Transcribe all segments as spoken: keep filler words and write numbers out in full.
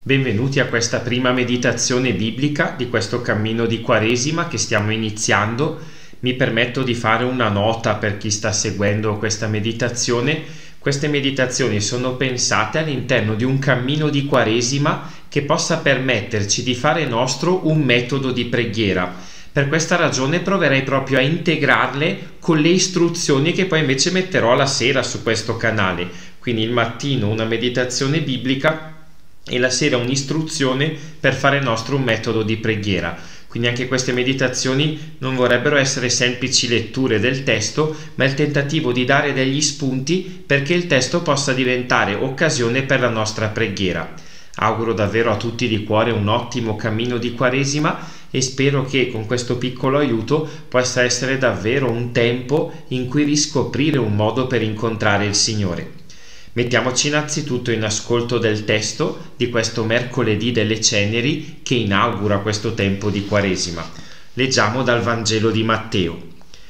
Benvenuti a questa prima meditazione biblica di questo cammino di Quaresima che stiamo iniziando. Mi permetto di fare una nota per chi sta seguendo questa meditazione. Queste meditazioni sono pensate all'interno di un cammino di Quaresima che possa permetterci di fare nostro un metodo di preghiera. Per questa ragione proverei proprio a integrarle con le istruzioni che poi invece metterò la sera su questo canale. Quindi il mattino una meditazione biblica e la sera un'istruzione per fare nostro un metodo di preghiera. Quindi anche queste meditazioni non vorrebbero essere semplici letture del testo, ma il tentativo di dare degli spunti perché il testo possa diventare occasione per la nostra preghiera. Auguro davvero a tutti di cuore un ottimo cammino di Quaresima e spero che con questo piccolo aiuto possa essere davvero un tempo in cui riscoprire un modo per incontrare il Signore. Mettiamoci innanzitutto in ascolto del testo di questo mercoledì delle Ceneri che inaugura questo tempo di Quaresima. Leggiamo dal Vangelo di Matteo.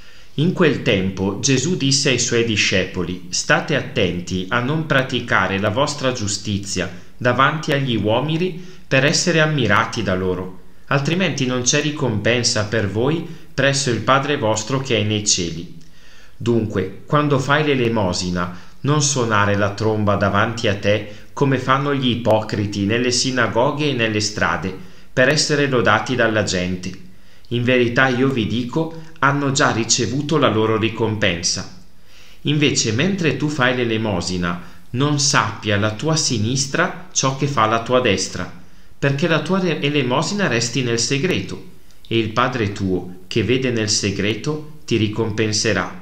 In quel tempo Gesù disse ai suoi discepoli: «State attenti a non praticare la vostra giustizia davanti agli uomini per essere ammirati da loro, altrimenti non c'è ricompensa per voi presso il Padre vostro che è nei cieli. Dunque, quando fai l'elemosina, non suonare la tromba davanti a te come fanno gli ipocriti nelle sinagoghe e nelle strade, per essere lodati dalla gente. In verità io vi dico, hanno già ricevuto la loro ricompensa. Invece, mentre tu fai l'elemosina, non sappia la tua sinistra ciò che fa la tua destra, perché la tua elemosina resti nel segreto, e il Padre tuo, che vede nel segreto, ti ricompenserà.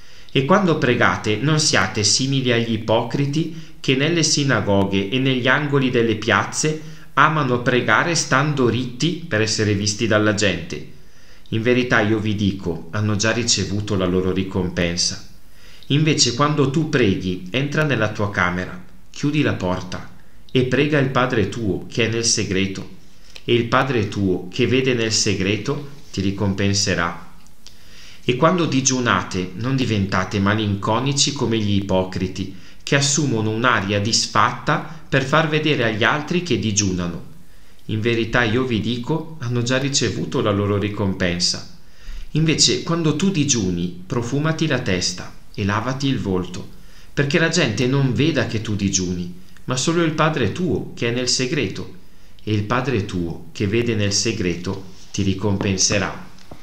E quando pregate non siate simili agli ipocriti che nelle sinagoghe e negli angoli delle piazze amano pregare stando ritti per essere visti dalla gente. In verità io vi dico, hanno già ricevuto la loro ricompensa. Invece quando tu preghi, entra nella tua camera, chiudi la porta e prega il Padre tuo che è nel segreto, e il Padre tuo che vede nel segreto ti ricompenserà. E quando digiunate non diventate malinconici come gli ipocriti, che assumono un'aria disfatta per far vedere agli altri che digiunano. In verità io vi dico, hanno già ricevuto la loro ricompensa. Invece quando tu digiuni, profumati la testa e lavati il volto, perché la gente non veda che tu digiuni, ma solo il Padre tuo che è nel segreto, e il Padre tuo che vede nel segreto ti ricompenserà».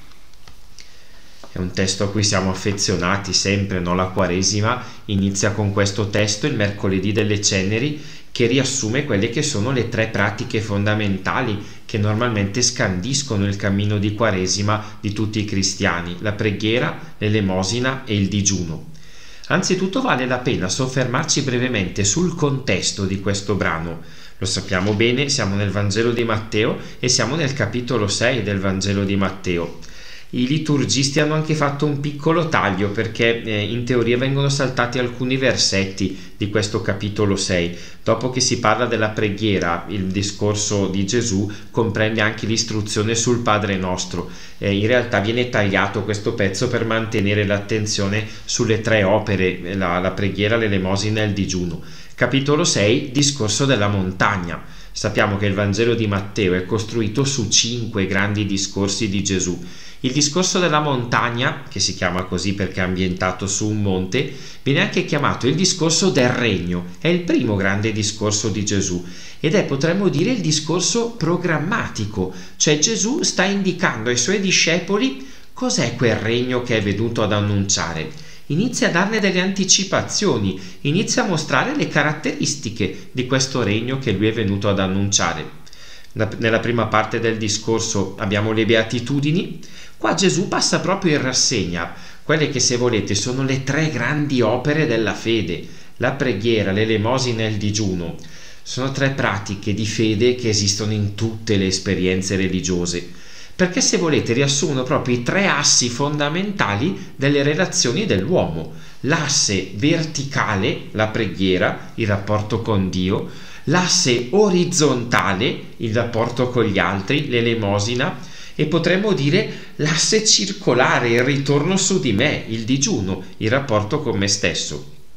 È un testo a cui siamo affezionati sempre, no? La Quaresima inizia con questo testo, il mercoledì delle Ceneri, che riassume quelle che sono le tre pratiche fondamentali che normalmente scandiscono il cammino di Quaresima di tutti i cristiani: la preghiera, l'elemosina e il digiuno. Anzitutto vale la pena soffermarci brevemente sul contesto di questo brano. Lo sappiamo bene, siamo nel Vangelo di Matteo e siamo nel capitolo sei del Vangelo di Matteo. I liturgisti hanno anche fatto un piccolo taglio perché eh, in teoria vengono saltati alcuni versetti di questo capitolo sei. Dopo che si parla della preghiera, il discorso di Gesù comprende anche l'istruzione sul Padre nostro. Eh, in realtà viene tagliato questo pezzo per mantenere l'attenzione sulle tre opere, la, la preghiera, l'elemosina e il digiuno. Capitolo sei, discorso della montagna. Sappiamo che il Vangelo di Matteo è costruito su cinque grandi discorsi di Gesù. Il discorso della montagna, che si chiama così perché è ambientato su un monte, viene anche chiamato il discorso del regno. È il primo grande discorso di Gesù ed è, potremmo dire, il discorso programmatico, cioè Gesù sta indicando ai suoi discepoli cos'è quel regno che è venuto ad annunciare. Inizia a darne delle anticipazioni, inizia a mostrare le caratteristiche di questo regno che lui è venuto ad annunciare. Nella prima parte del discorso abbiamo le beatitudini. Qua Gesù passa proprio in rassegna quelle che, se volete, sono le tre grandi opere della fede: la preghiera, l'elemosina e il digiuno. Sono tre pratiche di fede che esistono in tutte le esperienze religiose, perché, se volete, riassumono proprio i tre assi fondamentali delle relazioni dell'uomo: l'asse verticale, la preghiera, il rapporto con Dio; l'asse orizzontale, il rapporto con gli altri, l'elemosina; e potremmo dire l'asse circolare, il ritorno su di me, il digiuno, il rapporto con me stesso.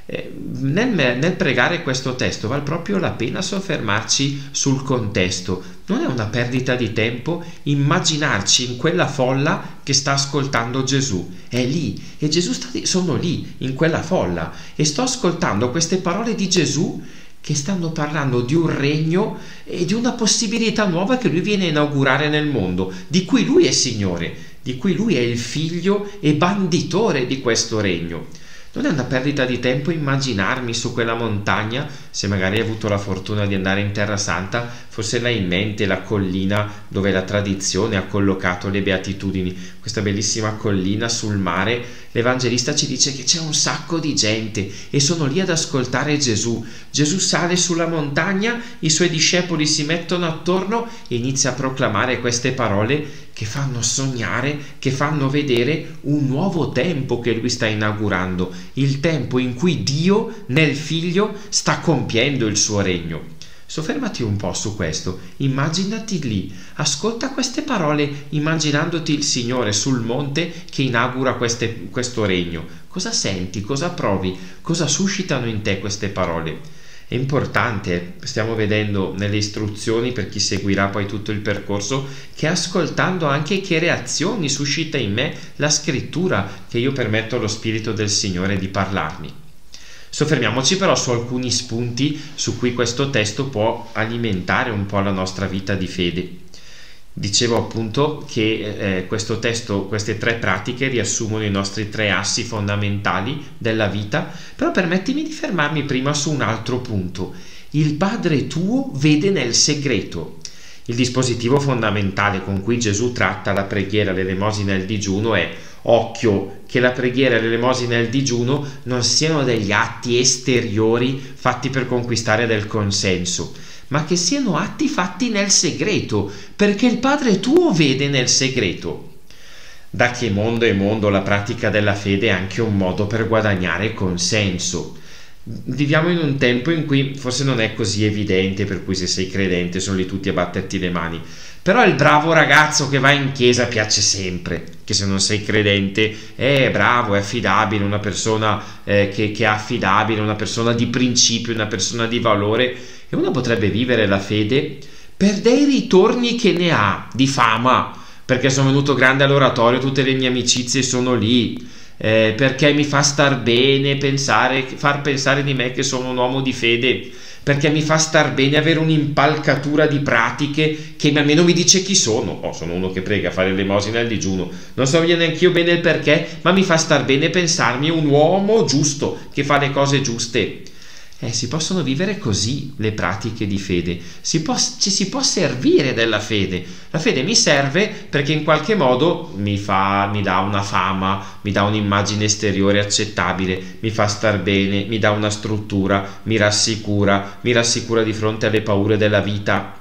Eh, nel, nel pregare questo testo vale proprio la pena soffermarci sul contesto. Non è una perdita di tempo immaginarci in quella folla che sta ascoltando Gesù. È lì e Gesù sta lì, sono lì in quella folla e sto ascoltando queste parole di Gesù che stanno parlando di un regno e di una possibilità nuova che lui viene a inaugurare nel mondo, di cui lui è Signore, di cui lui è il figlio e banditore di questo regno. Non è una perdita di tempo immaginarmi su quella montagna, se magari hai avuto la fortuna di andare in Terra Santa, forse l'hai in mente la collina dove la tradizione ha collocato le beatitudini, questa bellissima collina sul mare. L'Evangelista ci dice che c'è un sacco di gente e sono lì ad ascoltare Gesù. Gesù sale sulla montagna, i suoi discepoli si mettono attorno e inizia a proclamare queste parole che fanno sognare, che fanno vedere un nuovo tempo che lui sta inaugurando, il tempo in cui Dio nel Figlio sta compiendo il suo regno. Soffermati un po' su questo, immaginati lì, ascolta queste parole immaginandoti il Signore sul monte che inaugura queste, questo regno. Cosa senti, cosa provi, cosa suscitano in te queste parole? È importante, stiamo vedendo nelle istruzioni per chi seguirà poi tutto il percorso, che ascoltando anche che reazioni suscita in me la scrittura, che io permetto allo Spirito del Signore di parlarmi. Soffermiamoci però su alcuni spunti su cui questo testo può alimentare un po' la nostra vita di fede. Dicevo appunto che eh, questo testo, queste tre pratiche riassumono i nostri tre assi fondamentali della vita, però permettimi di fermarmi prima su un altro punto. Il Padre tuo vede nel segreto. Il dispositivo fondamentale con cui Gesù tratta la preghiera, l'elemosina e il digiuno è: occhio che la preghiera, l'elemosina e il digiuno non siano degli atti esteriori fatti per conquistare del consenso, ma che siano atti fatti nel segreto, perché il Padre tuo vede nel segreto. Da che mondo è mondo, la pratica della fede è anche un modo per guadagnare consenso. Viviamo in un tempo in cui forse non è così evidente, per cui se sei credente sono lì tutti a batterti le mani, però il bravo ragazzo che va in chiesa piace sempre, che se non sei credente è bravo, è affidabile, una persona eh, che, che è affidabile, una persona di principio, una persona di valore. E uno potrebbe vivere la fede per dei ritorni che ne ha di fama, perché sono venuto grande all'oratorio, tutte le mie amicizie sono lì, eh, perché mi fa star bene pensare, far pensare di me che sono un uomo di fede, perché mi fa star bene avere un'impalcatura di pratiche che almeno mi dice chi sono. Oh, sono uno che prega, fare l'elemosina e il digiuno, non so neanche io bene il perché, ma mi fa star bene pensarmi un uomo giusto che fa le cose giuste. Eh, si possono vivere così le pratiche di fede, si può, ci si può servire della fede. La fede mi serve perché in qualche modo mi fa, mi dà una fama, mi dà un'immagine esteriore accettabile, mi fa star bene, mi dà una struttura, mi rassicura, mi rassicura di fronte alle paure della vita.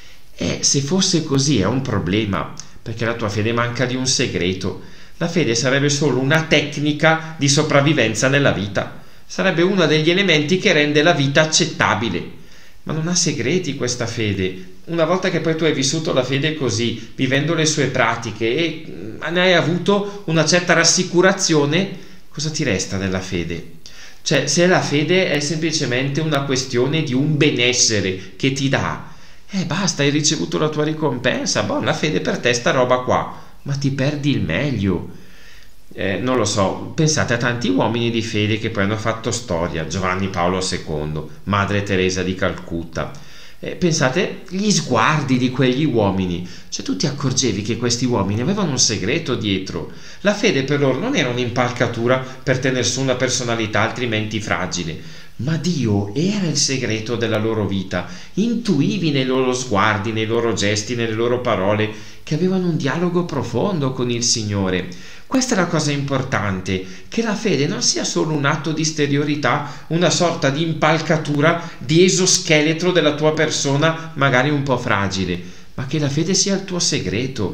E se fosse così è un problema, perché la tua fede manca di un segreto. La fede sarebbe solo una tecnica di sopravvivenza nella vita. Sarebbe uno degli elementi che rende la vita accettabile, ma non ha segreti questa fede. Una volta che poi tu hai vissuto la fede così, vivendo le sue pratiche e ne hai avuto una certa rassicurazione, cosa ti resta della fede? Cioè, se la fede è semplicemente una questione di un benessere che ti dà, eh basta, hai ricevuto la tua ricompensa, boh, la fede per te sta roba qua, ma ti perdi il meglio. Eh, non lo so, pensate a tanti uomini di fede che poi hanno fatto storia, Giovanni Paolo secondo, Madre Teresa di Calcutta. Eh, pensate gli sguardi di quegli uomini, cioè tu ti accorgevi che questi uomini avevano un segreto dietro. La fede per loro non era un'impalcatura per tenere su una personalità altrimenti fragile, ma Dio era il segreto della loro vita. Intuivi nei loro sguardi, nei loro gesti, nelle loro parole che avevano un dialogo profondo con il Signore. Questa è la cosa importante, che la fede non sia solo un atto di esteriorità, una sorta di impalcatura, di esoscheletro della tua persona, magari un po' fragile, ma che la fede sia il tuo segreto,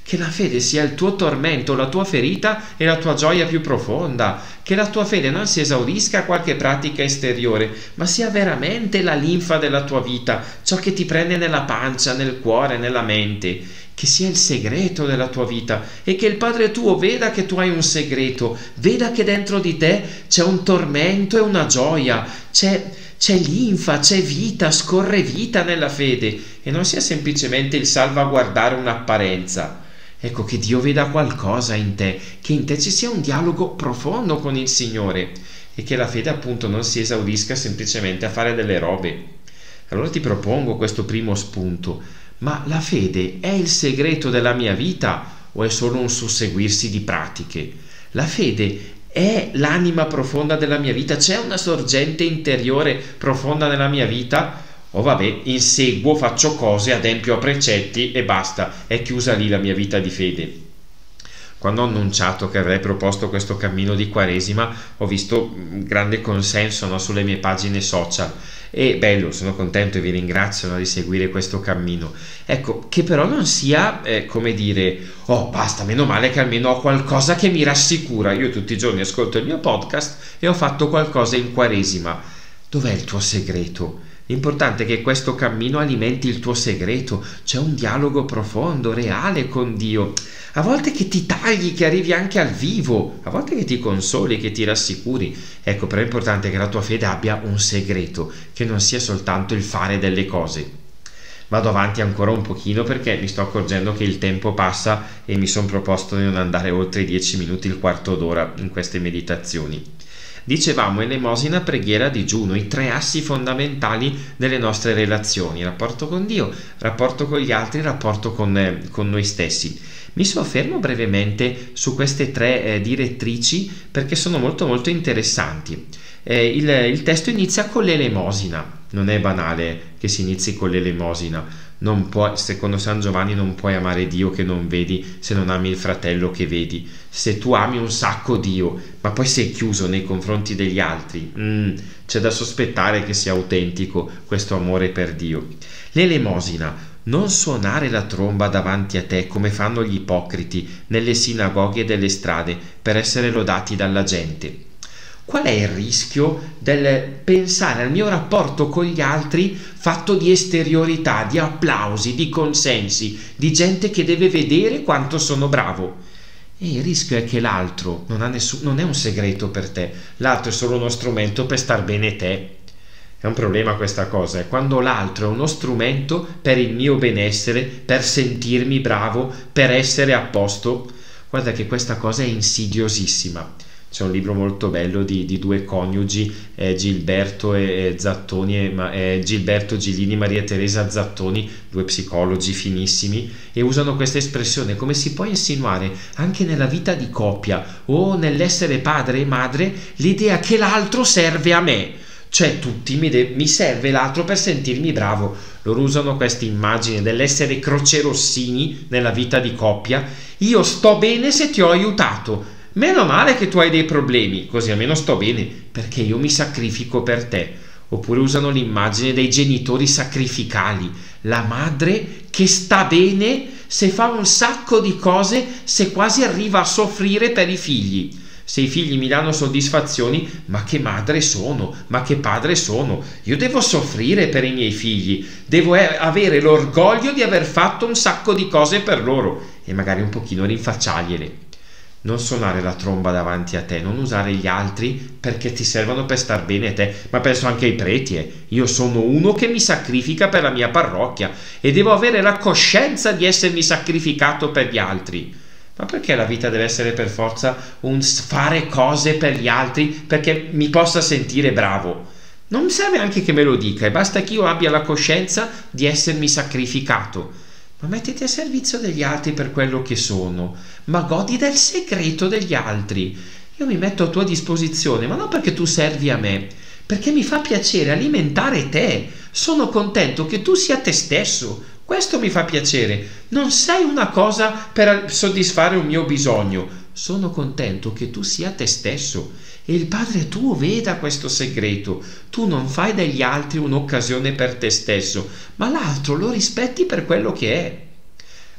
Che la fede sia il tuo tormento, la tua ferita e la tua gioia più profonda. Che la tua fede non si esaurisca a qualche pratica esteriore, ma sia veramente la linfa della tua vita, ciò che ti prende nella pancia, nel cuore, nella mente. Che sia il segreto della tua vita e che il Padre tuo veda che tu hai un segreto, veda che dentro di te c'è un tormento e una gioia, c'è, c'è linfa, c'è vita, scorre vita nella fede e non sia semplicemente il salvaguardare un'apparenza. Ecco, che Dio veda qualcosa in te, che in te ci sia un dialogo profondo con il Signore e che la fede appunto non si esaurisca semplicemente a fare delle robe. Allora ti propongo questo primo spunto: ma la fede è il segreto della mia vita o è solo un susseguirsi di pratiche? La fede è l'anima profonda della mia vita? C'è una sorgente interiore profonda nella mia vita? O vabbè, inseguo, faccio cose, adempio a precetti e basta, è chiusa lì la mia vita di fede. Quando ho annunciato che avrei proposto questo cammino di Quaresima, ho visto un grande consenso, no, sulle mie pagine social e bello, sono contento e vi ringrazio, no, di seguire questo cammino. Ecco, che però non sia eh, come dire: oh basta, meno male che almeno ho qualcosa che mi rassicura, io tutti i giorni ascolto il mio podcast e ho fatto qualcosa in Quaresima. Dov'è il tuo segreto? L'importante è che questo cammino alimenti il tuo segreto, c'è un dialogo profondo, reale con Dio, a volte che ti tagli, che arrivi anche al vivo, a volte che ti consoli, che ti rassicuri. Ecco, però è importante che la tua fede abbia un segreto, che non sia soltanto il fare delle cose. Vado avanti ancora un pochino perché mi sto accorgendo che il tempo passa e mi sono proposto di non andare oltre i dieci minuti, il quarto d'ora in queste meditazioni. Dicevamo elemosina, preghiera, digiuno, i tre assi fondamentali delle nostre relazioni: rapporto con Dio, rapporto con gli altri, rapporto con, eh, con noi stessi. Mi soffermo brevemente su queste tre eh, direttrici perché sono molto molto interessanti. Eh, il, il testo inizia con l'elemosina. Non è banale che si inizi con l'elemosina. Non puoi, secondo San Giovanni, non puoi amare Dio che non vedi se non ami il fratello che vedi. Se tu ami un sacco Dio, ma poi sei chiuso nei confronti degli altri, mm, c'è da sospettare che sia autentico questo amore per Dio. L'elemosina: non suonare la tromba davanti a te come fanno gli ipocriti nelle sinagoghe e delle strade per essere lodati dalla gente. Qual è il rischio del pensare al mio rapporto con gli altri fatto di esteriorità, di applausi, di consensi, di gente che deve vedere quanto sono bravo? E il rischio è che l'altro non ha nessun, non è un segreto per te, l'altro è solo uno strumento per star bene te. È un problema questa cosa, è quando l'altro è uno strumento per il mio benessere, per sentirmi bravo, per essere a posto. Guarda che questa cosa è insidiosissima. C'è un libro molto bello di, di due coniugi, eh, Gilberto e Zattoni, e, eh, Gilberto Gilini e Maria Teresa Zattoni, due psicologi finissimi, e usano questa espressione: come si può insinuare anche nella vita di coppia o nell'essere padre e madre l'idea che l'altro serve a me, cioè tutti mi, de- mi serve l'altro per sentirmi bravo. Loro usano questa immagine dell'essere crocerossini nella vita di coppia: io sto bene se ti ho aiutato, meno male che tu hai dei problemi, così almeno sto bene perché io mi sacrifico per te. Oppure usano l'immagine dei genitori sacrificali, la madre che sta bene se fa un sacco di cose, se quasi arriva a soffrire per i figli. Se i figli mi danno soddisfazioni, ma che madre sono, ma che padre sono, io devo soffrire per i miei figli, devo avere l'orgoglio di aver fatto un sacco di cose per loro e magari un pochino rinfacciargliele. Non suonare la tromba davanti a te, non usare gli altri perché ti servono per star bene a te, ma penso anche ai preti. Eh. Io sono uno che mi sacrifica per la mia parrocchia e devo avere la coscienza di essermi sacrificato per gli altri. Ma perché la vita deve essere per forza un fare cose per gli altri perché mi possa sentire bravo? Non serve anche che me lo dica, e basta che io abbia la coscienza di essermi sacrificato. Ma mettiti a servizio degli altri per quello che sono, ma godi del segreto degli altri. Io mi metto a tua disposizione, ma non perché tu servi a me, perché mi fa piacere alimentare te. Sono contento che tu sia te stesso, questo mi fa piacere. Non sei una cosa per soddisfare un mio bisogno, sono contento che tu sia te stesso. E il Padre tuo veda questo segreto. Tu non fai degli altri un'occasione per te stesso, ma l'altro lo rispetti per quello che è.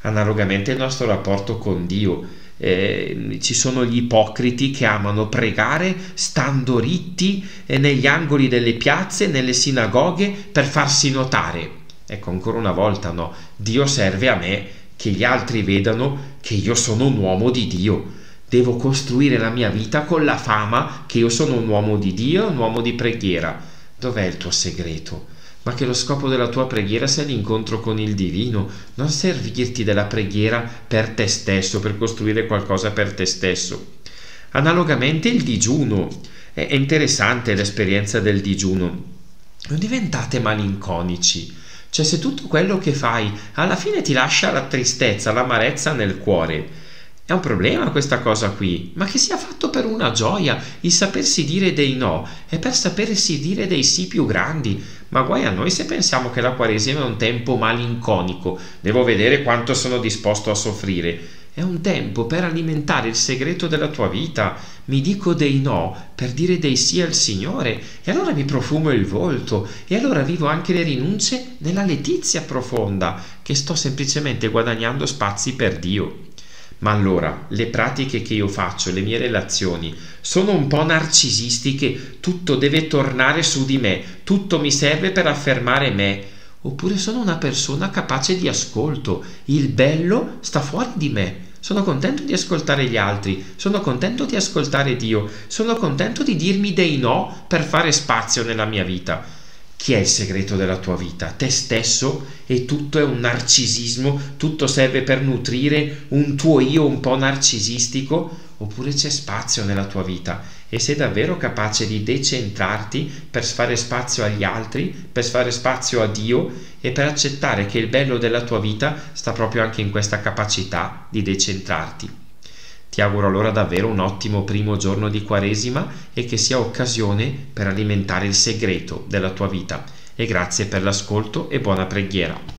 Analogamente il nostro rapporto con Dio. Eh, ci sono gli ipocriti che amano pregare stando ritti eh, negli angoli delle piazze, nelle sinagoghe per farsi notare. Ecco, ancora una volta no, Dio serve a me che gli altri vedano che io sono un uomo di Dio. Devo costruire la mia vita con la fama che io sono un uomo di Dio, un uomo di preghiera. Dov'è il tuo segreto? Ma che lo scopo della tua preghiera sia l'incontro con il divino, non servirti della preghiera per te stesso, per costruire qualcosa per te stesso. Analogamente il digiuno. È interessante l'esperienza del digiuno. Non diventate malinconici. Cioè, se tutto quello che fai alla fine ti lascia la tristezza, l'amarezza nel cuore, è un problema questa cosa qui, ma che sia fatto per una gioia, il sapersi dire dei no, e per sapersi dire dei sì più grandi. Ma guai a noi se pensiamo che la Quaresima è un tempo malinconico, devo vedere quanto sono disposto a soffrire. È un tempo per alimentare il segreto della tua vita. Mi dico dei no per dire dei sì al Signore, e allora mi profumo il volto, e allora vivo anche le rinunce nella letizia profonda, che sto semplicemente guadagnando spazi per Dio. Ma allora, le pratiche che io faccio, le mie relazioni, sono un po' narcisistiche, tutto deve tornare su di me, tutto mi serve per affermare me, oppure sono una persona capace di ascolto, il bello sta fuori di me, sono contento di ascoltare gli altri, sono contento di ascoltare Dio, sono contento di dirmi dei no per fare spazio nella mia vita. Chi è il segreto della tua vita? Te stesso? E tutto è un narcisismo? Tutto serve per nutrire un tuo io un po' narcisistico? Oppure c'è spazio nella tua vita e sei davvero capace di decentrarti per fare spazio agli altri, per fare spazio a Dio e per accettare che il bello della tua vita sta proprio anche in questa capacità di decentrarti? Ti auguro allora davvero un ottimo primo giorno di Quaresima e che sia occasione per alimentare il segreto della tua vita. E grazie per l'ascolto e buona preghiera.